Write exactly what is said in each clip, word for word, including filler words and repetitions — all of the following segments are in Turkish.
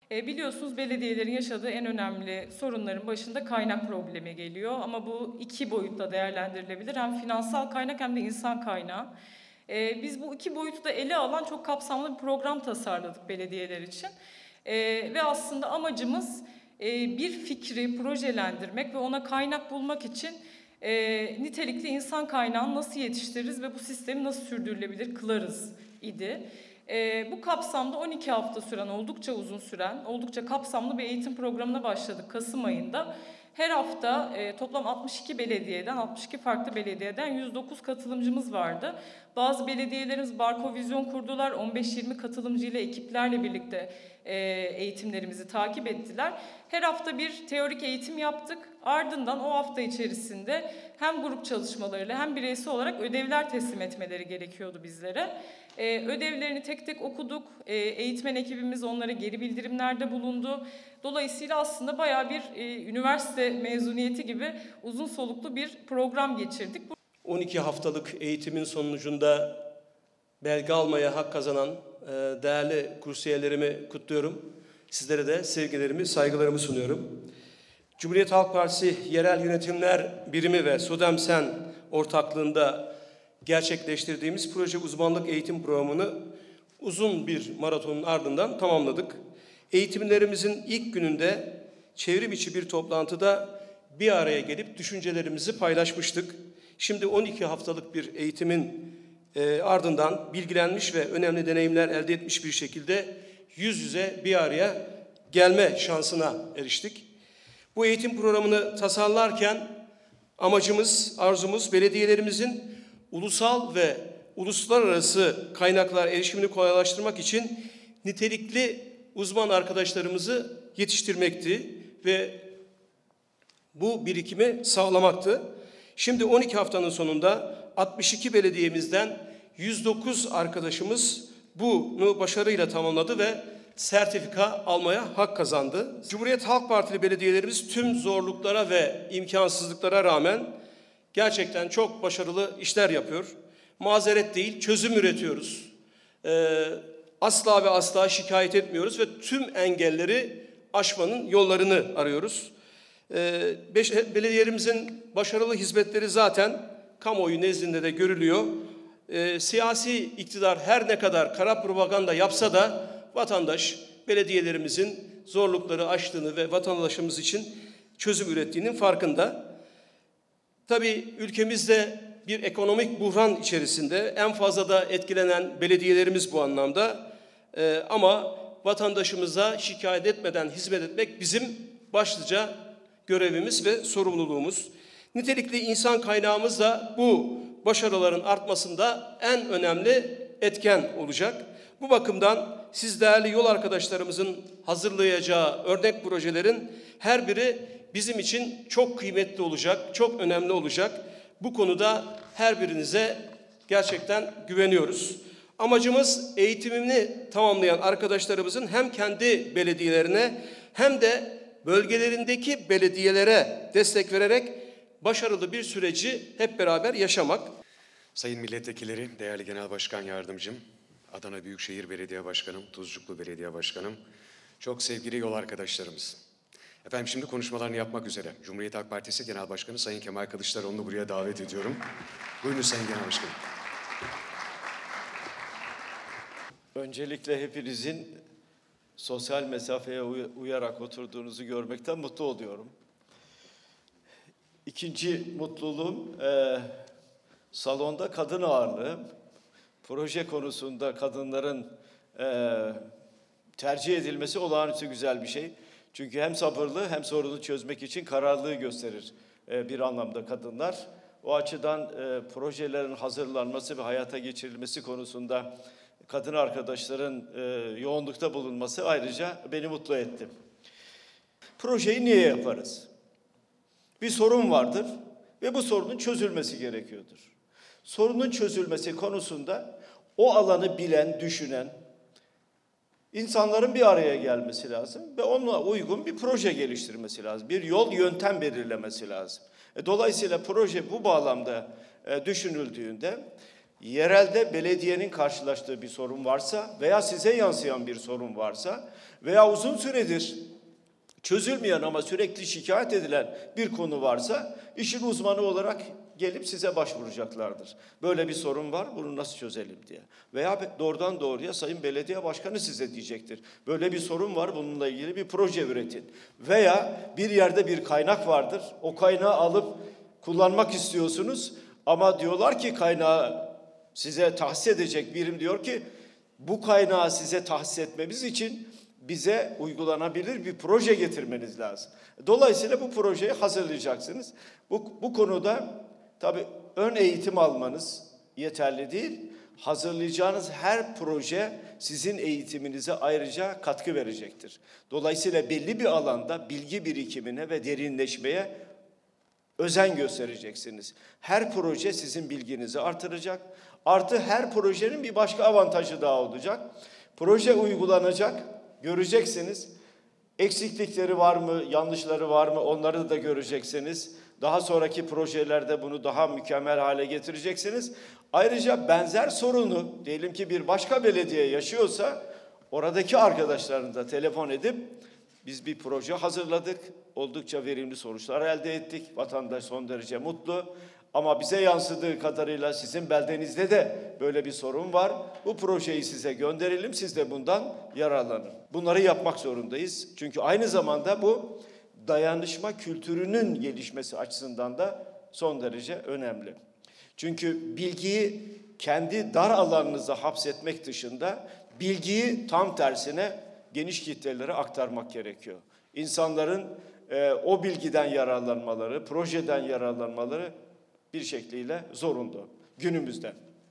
E, biliyorsunuz belediyelerin yaşadığı en önemli sorunların başında kaynak problemi geliyor. Ama bu iki boyutta değerlendirilebilir. Hem finansal kaynak hem de insan kaynağı. E, biz bu iki boyutu da ele alan çok kapsamlı bir program tasarladık belediyeler için. E, ve aslında amacımız e, bir fikri projelendirmek ve ona kaynak bulmak için e, nitelikli insan kaynağını nasıl yetiştiririz ve bu sistemi nasıl sürdürülebilir kılarız idi. E, bu kapsamda on iki hafta süren, oldukça uzun süren, oldukça kapsamlı bir eğitim programına başladık Kasım ayında. Her hafta e, toplam altmış iki belediyeden, altmış iki farklı belediyeden yüz dokuz katılımcımız vardı. Bazı belediyelerimiz Barkovizyon kurdular, on beş yirmi katılımcıyla, ekiplerle birlikte e, eğitimlerimizi takip ettiler. Her hafta bir teorik eğitim yaptık. Ardından o hafta içerisinde hem grup çalışmalarıyla hem bireysel olarak ödevler teslim etmeleri gerekiyordu bizlere. Ee, ödevlerini tek tek okuduk. Ee, eğitmen ekibimiz onlara geri bildirimlerde bulundu. Dolayısıyla aslında bayağı bir e, üniversite mezuniyeti gibi uzun soluklu bir program geçirdik. on iki haftalık eğitimin sonucunda belge almaya hak kazanan e, değerli kursiyerlerimi kutluyorum. Sizlere de sevgilerimi, saygılarımı sunuyorum. Cumhuriyet Halk Partisi Yerel Yönetimler Birimi ve SODEMSEN ortaklığında gerçekleştirdiğimiz proje uzmanlık eğitim programını uzun bir maratonun ardından tamamladık. Eğitimlerimizin ilk gününde çevrim içi bir toplantıda bir araya gelip düşüncelerimizi paylaşmıştık. Şimdi on iki haftalık bir eğitimin e, ardından bilgilenmiş ve önemli deneyimler elde etmiş bir şekilde yüz yüze bir araya gelme şansına eriştik. Bu eğitim programını tasarlarken amacımız, arzumuz belediyelerimizin ulusal ve uluslararası kaynaklar erişimini kolaylaştırmak için nitelikli uzman arkadaşlarımızı yetiştirmekti ve bu birikimi sağlamaktı. Şimdi on iki haftanın sonunda altmış iki belediyemizden yüz dokuz arkadaşımız bunu başarıyla tamamladı ve sertifika almaya hak kazandı. Cumhuriyet Halk Partili belediyelerimiz tüm zorluklara ve imkansızlıklara rağmen gerçekten çok başarılı işler yapıyor. Mazeret değil, çözüm üretiyoruz. Ee, asla ve asla şikayet etmiyoruz ve tüm engelleri aşmanın yollarını arıyoruz. Ee, beş, belediyelerimizin başarılı hizmetleri zaten kamuoyu nezdinde de görülüyor. Ee, siyasi iktidar her ne kadar kara propaganda yapsa da vatandaş belediyelerimizin zorlukları aştığını ve vatandaşımız için çözüm ürettiğinin farkında. Tabii ülkemizde bir ekonomik buhran içerisinde en fazla da etkilenen belediyelerimiz bu anlamda. Ee, ama vatandaşımıza şikayet etmeden hizmet etmek bizim başlıca görevimiz ve sorumluluğumuz. Nitelikli insan kaynağımız da bu başarıların artmasında en önemli etken olacak. Bu bakımdan siz değerli yol arkadaşlarımızın hazırlayacağı örnek projelerin her biri bizim için çok kıymetli olacak, çok önemli olacak. Bu konuda her birinize gerçekten güveniyoruz. Amacımız eğitimini tamamlayan arkadaşlarımızın hem kendi belediyelerine hem de bölgelerindeki belediyelere destek vererek başarılı bir süreci hep beraber yaşamak. Sayın milletvekilleri, değerli genel başkan yardımcım, Adana Büyükşehir Belediye Başkanım, Tuzcuklu Belediye Başkanım, çok sevgili yol arkadaşlarımız. Efendim şimdi konuşmalarını yapmak üzere Cumhuriyet Halk Partisi Genel Başkanı Sayın Kemal Kılıçdaroğlu'nu buraya davet ediyorum. Buyurun Sayın Genel Başkanım. Öncelikle hepinizin sosyal mesafeye uyarak oturduğunuzu görmekten mutlu oluyorum. İkinci mutluluğum e, salonda kadın ağırlığı. Proje konusunda kadınların e, tercih edilmesi olağanüstü güzel bir şey. Çünkü hem sabırlı hem sorunu çözmek için kararlılığı gösterir e, bir anlamda kadınlar. O açıdan e, projelerin hazırlanması ve hayata geçirilmesi konusunda kadın arkadaşların e, yoğunlukta bulunması ayrıca beni mutlu etti. Projeyi niye yaparız? Bir sorun vardır ve bu sorunun çözülmesi gerekiyordur. Sorunun çözülmesi konusunda o alanı bilen, düşünen insanların bir araya gelmesi lazım ve onunla uygun bir proje geliştirmesi lazım. Bir yol, yöntem belirlemesi lazım. Dolayısıyla proje bu bağlamda düşünüldüğünde Yerelde belediyenin karşılaştığı bir sorun varsa veya size yansıyan bir sorun varsa veya uzun süredir çözülmeyen ama sürekli şikayet edilen bir konu varsa işin uzmanı olarak gelip size başvuracaklardır. Böyle bir sorun var, bunu nasıl çözelim diye. Veya doğrudan doğruya Sayın Belediye Başkanı size diyecektir. Böyle bir sorun var, bununla ilgili bir proje üretin. Veya bir yerde bir kaynak vardır, o kaynağı alıp kullanmak istiyorsunuz ama diyorlar ki kaynağı size tahsis edecek birim diyor ki bu kaynağı size tahsis etmemiz için bize uygulanabilir bir proje getirmeniz lazım. Dolayısıyla bu projeyi hazırlayacaksınız. Bu, bu konuda tabii ön eğitim almanız yeterli değil. Hazırlayacağınız her proje sizin eğitiminize ayrıca katkı verecektir. Dolayısıyla belli bir alanda bilgi birikimine ve derinleşmeye özen göstereceksiniz. Her proje sizin bilginizi artıracak. Artı her projenin bir başka avantajı daha olacak. Proje uygulanacak, göreceksiniz. Eksiklikleri var mı, yanlışları var mı onları da göreceksiniz. Daha sonraki projelerde bunu daha mükemmel hale getireceksiniz. Ayrıca benzer sorunu diyelim ki bir başka belediye yaşıyorsa oradaki arkadaşlarını da telefon edip biz bir proje hazırladık. Oldukça verimli sonuçlar elde ettik. Vatandaş son derece mutlu. Ama bize yansıdığı kadarıyla sizin beldenizde de böyle bir sorun var. Bu projeyi size gönderelim, siz de bundan yararlanın. Bunları yapmak zorundayız. Çünkü aynı zamanda bu dayanışma kültürünün gelişmesi açısından da son derece önemli. Çünkü bilgiyi kendi dar alanınıza hapsetmek dışında bilgiyi tam tersine geniş kitlelere aktarmak gerekiyor. İnsanların e, o bilgiden yararlanmaları, projeden yararlanmaları bir şekliyle zorunlu günümüzde.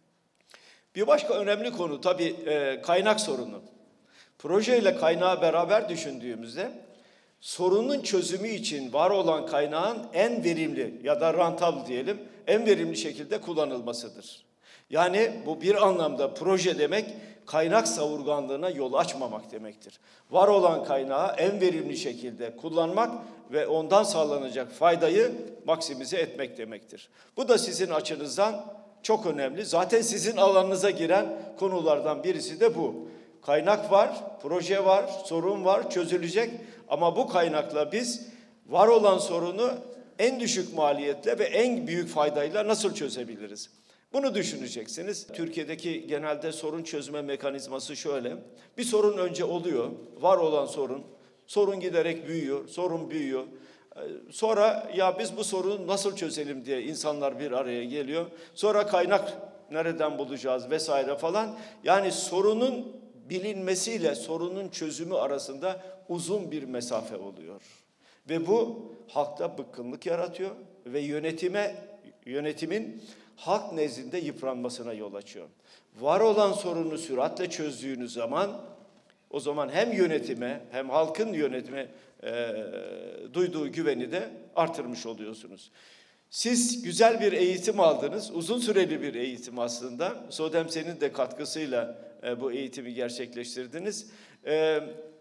Bir başka önemli konu tabii e, kaynak sorunu. Projeyle kaynağı beraber düşündüğümüzde sorunun çözümü için var olan kaynağın en verimli ya da rentable diyelim en verimli şekilde kullanılmasıdır. Yani bu bir anlamda proje demek kaynak savurganlığına yol açmamak demektir. Var olan kaynağı en verimli şekilde kullanmak ve ondan sağlanacak faydayı maksimize etmek demektir. Bu da sizin açınızdan çok önemli. Zaten sizin alanınıza giren konulardan birisi de bu. Kaynak var, proje var, sorun var, çözülecek ama bu kaynakla biz var olan sorunu en düşük maliyetle ve en büyük faydayla nasıl çözebiliriz? Bunu düşüneceksiniz. Türkiye'deki genelde sorun çözme mekanizması şöyle. Bir sorun önce oluyor, var olan sorun. Sorun giderek büyüyor, sorun büyüyor. Sonra ya biz bu sorunu nasıl çözelim diye insanlar bir araya geliyor. Sonra kaynak nereden bulacağız vesaire falan. Yani sorunun bilinmesiyle sorunun çözümü arasında uzun bir mesafe oluyor. Ve bu halkta bıkkınlık yaratıyor ve yönetime yönetimin halk nezdinde yıpranmasına yol açıyor. Var olan sorunu süratle çözdüğünüz zaman o zaman hem yönetime hem halkın yönetime e, duyduğu güveni de artırmış oluyorsunuz. Siz güzel bir eğitim aldınız, uzun süreli bir eğitim aslında. SODEMSE'nin de katkısıyla e, bu eğitimi gerçekleştirdiniz. E,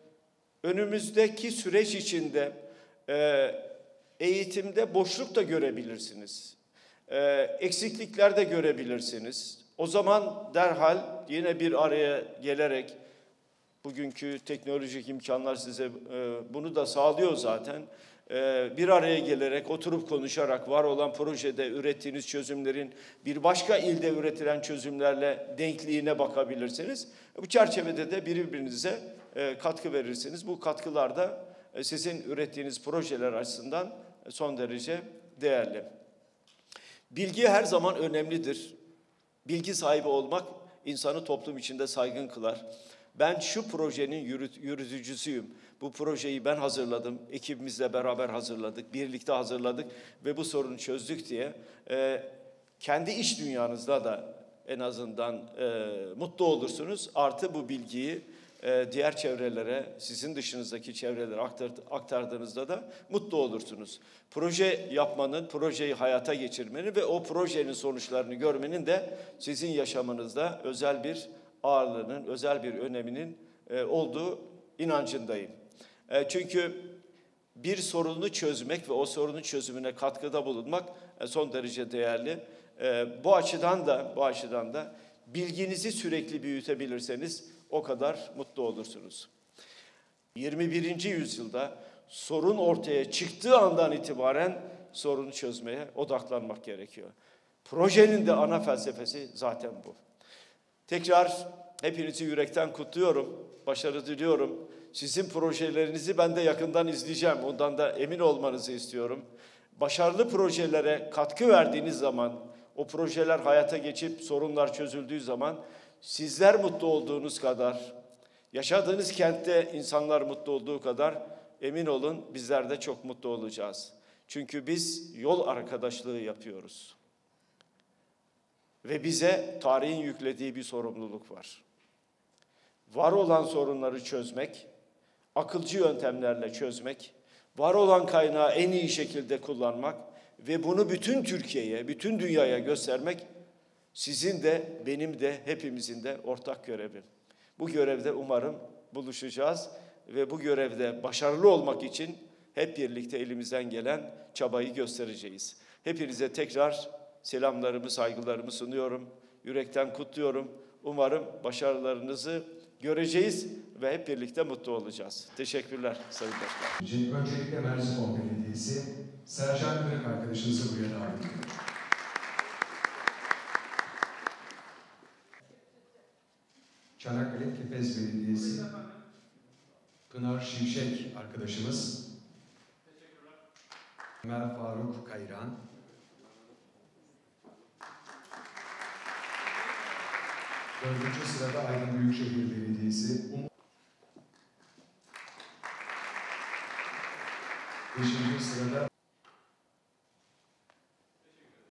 önümüzdeki süreç içinde e, eğitimde boşluk da görebilirsiniz. E, eksiklikler de görebilirsiniz. O zaman derhal yine bir araya gelerek, bugünkü teknolojik imkanlar size e, bunu da sağlıyor zaten. E, bir araya gelerek, oturup konuşarak var olan projede ürettiğiniz çözümlerin bir başka ilde üretilen çözümlerle denkliğine bakabilirsiniz. Bu çerçevede de birbirinize e, katkı verirsiniz. Bu katkılar da e, sizin ürettiğiniz projeler açısından son derece değerli. Bilgi her zaman önemlidir. Bilgi sahibi olmak insanı toplum içinde saygın kılar. Ben şu projenin yürüt, yürütücüsüyüm. Bu projeyi ben hazırladım, ekibimizle beraber hazırladık, birlikte hazırladık ve bu sorunu çözdük diye e, kendi iş dünyanızda da en azından e, mutlu olursunuz. Artı bu bilgiyi e, diğer çevrelere, sizin dışınızdaki çevrelere aktar, aktardığınızda da mutlu olursunuz. Proje yapmanın, projeyi hayata geçirmenin ve o projenin sonuçlarını görmenin de sizin yaşamınızda özel bir ağırlığının, özel bir öneminin e, olduğu inancındayım. E, çünkü bir sorunu çözmek ve o sorunun çözümüne katkıda bulunmak e, son derece değerli. E, bu açıdan da bu açıdan da bilginizi sürekli büyütebilirseniz o kadar mutlu olursunuz. yirmi birinci yüzyılda sorun ortaya çıktığı andan itibaren sorunu çözmeye odaklanmak gerekiyor. Projenin de ana felsefesi zaten bu. Tekrar hepinizi yürekten kutluyorum, başarı diliyorum. Sizin projelerinizi ben de yakından izleyeceğim, ondan da emin olmanızı istiyorum. Başarılı projelere katkı verdiğiniz zaman, o projeler hayata geçip sorunlar çözüldüğü zaman sizler mutlu olduğunuz kadar, yaşadığınız kentte insanlar mutlu olduğu kadar emin olun bizler de çok mutlu olacağız. Çünkü biz yol arkadaşlığı yapıyoruz. Ve bize tarihin yüklediği bir sorumluluk var. Var olan sorunları çözmek, akılcı yöntemlerle çözmek, var olan kaynağı en iyi şekilde kullanmak ve bunu bütün Türkiye'ye, bütün dünyaya göstermek sizin de, benim de, hepimizin de ortak görevi. Bu görevde umarım buluşacağız ve bu görevde başarılı olmak için hep birlikte elimizden gelen çabayı göstereceğiz. Hepinize tekrar selamlarımı, saygılarımı sunuyorum. Yürekten kutluyorum. Umarım başarılarınızı göreceğiz ve hep birlikte mutlu olacağız. Teşekkürler Sayın Başkan. Öncelikle Merzifon Belediyesi, Sercan Kırık arkadaşınızı buraya davet ediyorum. Çanakkale Kepez Belediyesi, Pınar Şimşek arkadaşımız, Ömer Faruk Kayran, dördüncü sırada Aydın Büyükşehir Belediyesi, beşinci sırada